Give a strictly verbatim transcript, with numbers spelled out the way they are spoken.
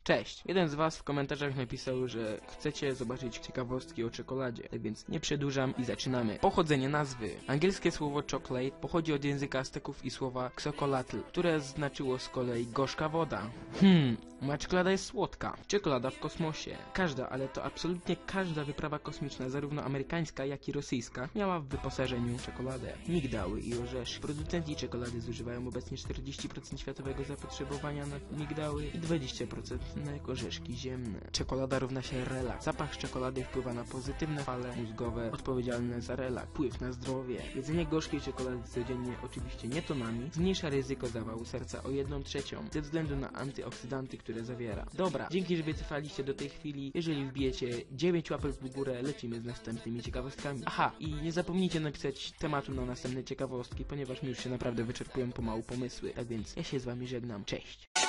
Cześć! Jeden z was w komentarzach napisał, że chcecie zobaczyć ciekawostki o czekoladzie. Tak więc nie przedłużam i zaczynamy. Pochodzenie nazwy. Angielskie słowo chocolate pochodzi od języka Azteków i słowa xocolatl, które znaczyło z kolei gorzka woda. Hmm, moja czekolada jest słodka. Czekolada w kosmosie. Każda, ale to absolutnie każda wyprawa kosmiczna, zarówno amerykańska, jak i rosyjska, miała w wyposażeniu czekoladę. Migdały i orzeszki. Producenci czekolady zużywają obecnie czterdzieści procent światowego zapotrzebowania na migdały i dwadzieścia procent na orzeszki ziemne. Czekolada równa się relaks. Zapach czekolady wpływa na pozytywne fale mózgowe odpowiedzialne za relaks. Wpływ na zdrowie. Jedzenie gorzkiej czekolady codziennie, oczywiście nie tonami, zmniejsza ryzyko zawału serca o jedną trzecią ze względu na antyoksydanty, które zawiera. Dobra, dzięki, że wytrwaliście do tej chwili. Jeżeli wbijecie dziewięć łapek w górę, lecimy z następnymi ciekawostkami. Aha, i nie zapomnijcie napisać tematu na następne ciekawostki, ponieważ mi już się naprawdę wyczerpują pomału pomysły. Tak więc ja się z wami żegnam. Cześć!